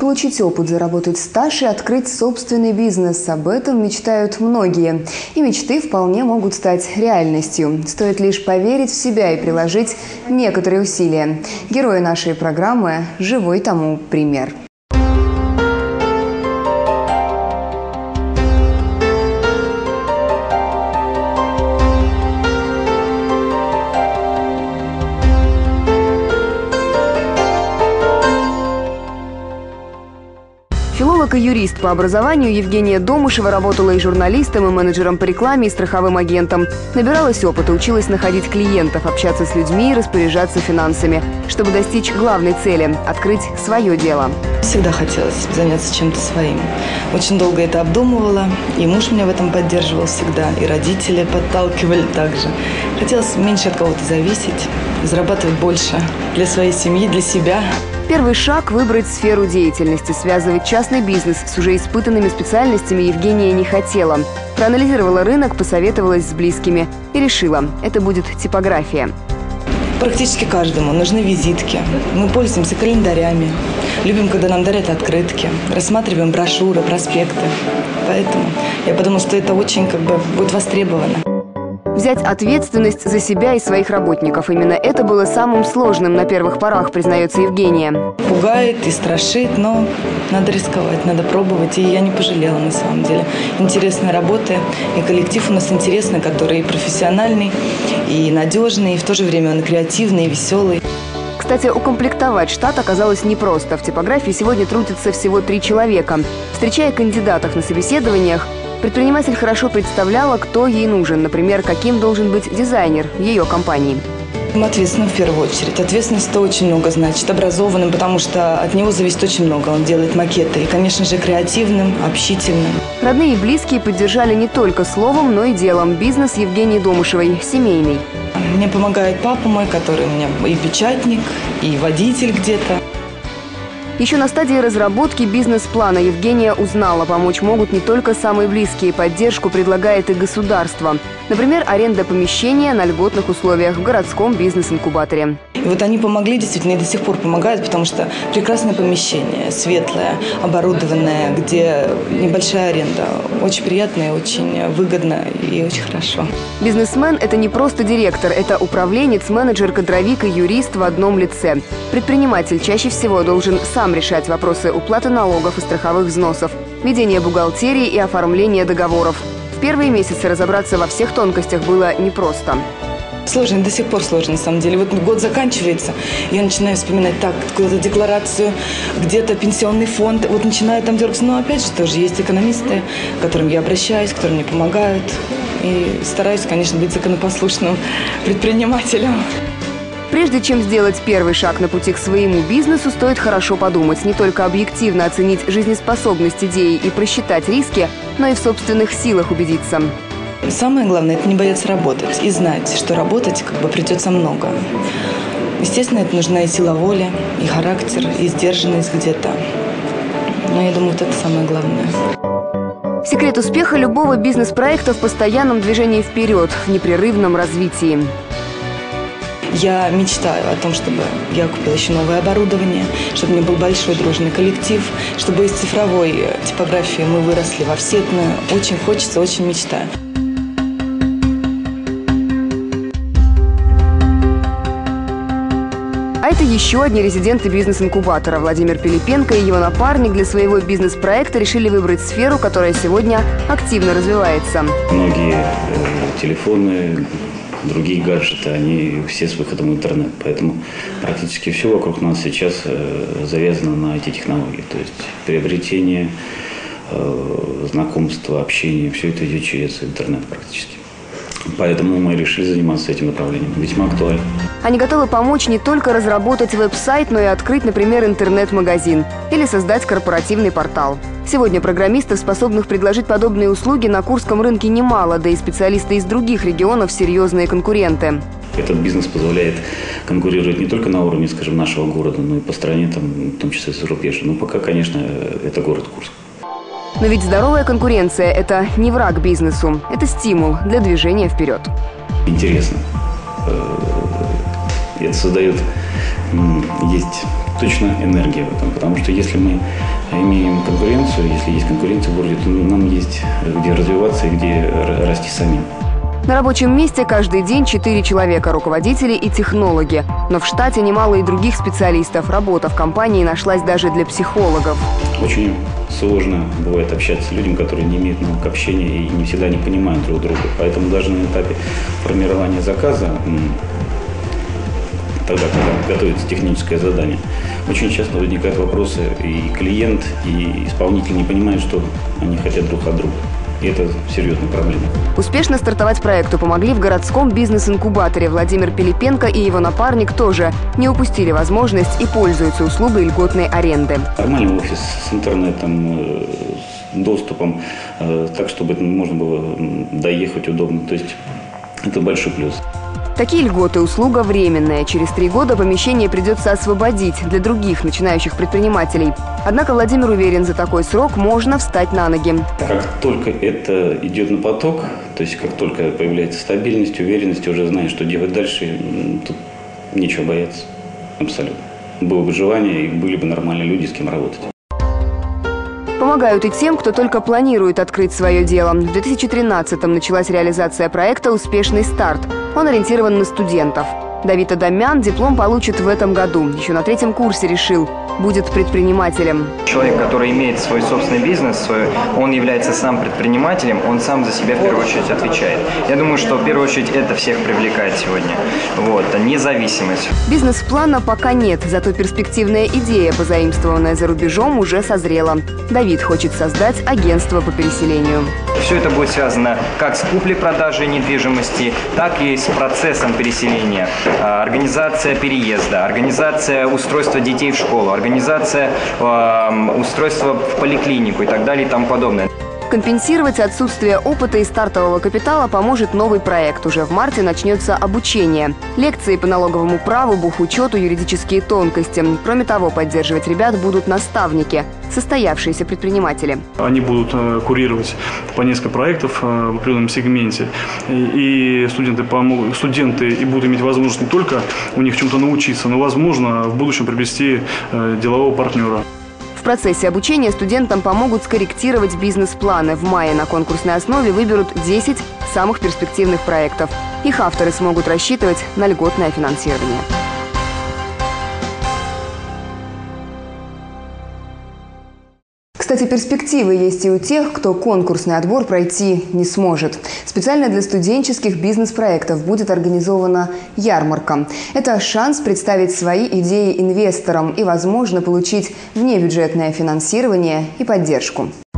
получить опыт, заработать стаж и открыть собственный бизнес. Об этом мечтают многие. И мечты вполне могут стать реальностью. Стоит лишь поверить в себя и приложить некоторые усилия. Герои нашей программы – живой тому пример. Филолог и юрист по образованию Евгения Домышева работала и журналистом, и менеджером по рекламе, и страховым агентом. Набиралась опыта, училась находить клиентов, общаться с людьми и распоряжаться финансами, чтобы достичь главной цели – открыть свое дело. Всегда хотелось заняться чем-то своим. Очень долго это обдумывала, и муж меня в этом поддерживал всегда, и родители подталкивали также. Хотелось меньше от кого-то зависеть, зарабатывать больше для своей семьи, для себя. Первый шаг – выбрать сферу деятельности. Связывать частный бизнес с уже испытанными специальностями Евгения не хотела. Проанализировала рынок, посоветовалась с близкими и решила – это будет типография. Практически каждому нужны визитки. Мы пользуемся календарями, любим, когда нам дарят открытки, рассматриваем брошюры, проспекты. Поэтому я подумала, что это очень будет востребовано. Взять ответственность за себя и своих работников. Именно это было самым сложным на первых порах, признается Евгения. Пугает и страшит, но надо рисковать, надо пробовать. И я не пожалела на самом деле. Интересная работа, и коллектив у нас интересный, который и профессиональный, и надежный, и в то же время он креативный, и веселый. Кстати, укомплектовать штат оказалось непросто. В типографии сегодня трудится всего 3 человека. Встречая кандидатов на собеседованиях, предприниматель хорошо представляла, кто ей нужен. Например, каким должен быть дизайнер ее компании. Ответственным в первую очередь. Ответственность это очень много значит. Образованным, потому что от него зависит очень много. Он делает макеты. И, конечно же, креативным, общительным. Родные и близкие поддержали не только словом, но и делом. Бизнес Евгении Домышевой семейный. Мне помогает папа мой, который у меня и печатник, и водитель где-то. Еще на стадии разработки бизнес-плана Евгения узнала, помочь могут не только самые близкие, поддержку предлагает и государство. Например, аренда помещения на льготных условиях в городском бизнес-инкубаторе. И вот они помогли, действительно, и до сих пор помогают, потому что прекрасное помещение, светлое, оборудованное, где небольшая аренда. Очень приятно, очень выгодно и очень хорошо. Бизнесмен – это не просто директор, это управленец, менеджер, кадровик и юрист в одном лице. Предприниматель чаще всего должен сам решать вопросы уплаты налогов и страховых взносов, ведения бухгалтерии и оформления договоров. В первые месяцы разобраться во всех тонкостях было непросто. Сложно, до сих пор сложно, на самом деле. Вот год заканчивается, я начинаю вспоминать так, какую-то декларацию, где-то пенсионный фонд. Вот начинаю там дергаться. Но опять же тоже есть экономисты, к которым я обращаюсь, которые мне помогают. И стараюсь, конечно, быть законопослушным предпринимателем. Прежде чем сделать первый шаг на пути к своему бизнесу, стоит хорошо подумать. Не только объективно оценить жизнеспособность идеи и просчитать риски, но и в собственных силах убедиться. Самое главное – это не бояться работать и знать, что работать придется много. Естественно, это нужна и сила воли, и характер, и сдержанность где-то. Но я думаю, вот это самое главное. Секрет успеха любого бизнес-проекта в постоянном движении вперед, в непрерывном развитии. Я мечтаю о том, чтобы я купила еще новое оборудование, чтобы у меня был большой дружный коллектив, чтобы из цифровой типографии мы выросли в офсетную. Очень хочется, очень мечтаю. А это еще одни резиденты бизнес-инкубатора. Владимир Пилипенко и его напарник для своего бизнес-проекта решили выбрать сферу, которая сегодня активно развивается. Многие телефоны, другие гаджеты, они все с выходом в интернет. Поэтому практически все вокруг нас сейчас завязано на IT-технологии. То есть приобретение, знакомство, общение, все это идет через интернет практически. Поэтому мы решили заниматься этим направлением. Весьма актуально. Они готовы помочь не только разработать веб-сайт, но и открыть, например, интернет-магазин или создать корпоративный портал. Сегодня программистов, способных предложить подобные услуги, на Курском рынке немало, да и специалисты из других регионов – серьезные конкуренты. Этот бизнес позволяет конкурировать не только на уровне, скажем, нашего города, но и по стране, в том числе зарубежья. Но пока, конечно, это город Курск. Но ведь здоровая конкуренция – это не враг бизнесу, это стимул для движения вперед. Интересно. Это создает, есть точно энергия в этом, потому что если мы имеем конкуренцию. Если есть конкуренция в городе, то нам есть где развиваться и где расти самим. На рабочем месте каждый день 4 человека – руководители и технологи. Но в штате немало и других специалистов. Работа в компании нашлась даже для психологов. Очень сложно бывает общаться с людьми, которые не имеют навык общения и не всегда не понимают друг друга. Поэтому даже на этапе формирования заказа, тогда, когда готовится техническое задание, очень часто возникают вопросы, и клиент, и исполнитель не понимают, что они хотят друг от друга. И это серьезная проблема. Успешно стартовать проекту помогли в городском бизнес-инкубаторе. Владимир Пилипенко и его напарник тоже не упустили возможность и пользуются услугой льготной аренды. Нормальный офис с интернетом, с доступом, так, чтобы можно было доехать удобно. То есть это большой плюс. Такие льготы – услуга временная. Через 3 года помещение придется освободить для других начинающих предпринимателей. Однако Владимир уверен, за такой срок можно встать на ноги. Как только это идет на поток, то есть как только появляется стабильность, уверенность, уже знаешь, что делать дальше, тут нечего бояться. Абсолютно. Было бы желание, и были бы нормальные люди, с кем работать. Помогают и тем, кто только планирует открыть свое дело. В 2013-м началась реализация проекта «Успешный старт». Он ориентирован на студентов. Давид Адамян диплом получит в этом году. Еще на 3-м курсе решил – будет предпринимателем. Человек, который имеет свой собственный бизнес, он является сам предпринимателем, он сам за себя в первую очередь отвечает. Я думаю, что в первую очередь это всех привлекает сегодня. Независимость. Бизнес-плана пока нет, зато перспективная идея, позаимствованная за рубежом, уже созрела. Давид хочет создать агентство по переселению. Все это будет связано как с куплей-продажей недвижимости, так и с процессом переселения. Организация переезда, организация устройства детей в школу, организация устройства в поликлинику и так далее и тому подобное. Компенсировать отсутствие опыта и стартового капитала поможет новый проект. Уже в марте начнется обучение. Лекции по налоговому праву, бухучету, юридические тонкости. Кроме того, поддерживать ребят будут наставники, состоявшиеся предприниматели. Они будут курировать по несколько проектов в определенном сегменте. И студенты и будут иметь возможность не только у них чему-то научиться, но, возможно, в будущем приобрести делового партнера. В процессе обучения студентам помогут скорректировать бизнес-планы. В мае на конкурсной основе выберут 10 самых перспективных проектов. Их авторы смогут рассчитывать на льготное финансирование. Кстати, перспективы есть и у тех, кто конкурсный отбор пройти не сможет. Специально для студенческих бизнес-проектов будет организована ярмарка. Это шанс представить свои идеи инвесторам и, возможно, получить внебюджетное финансирование и поддержку.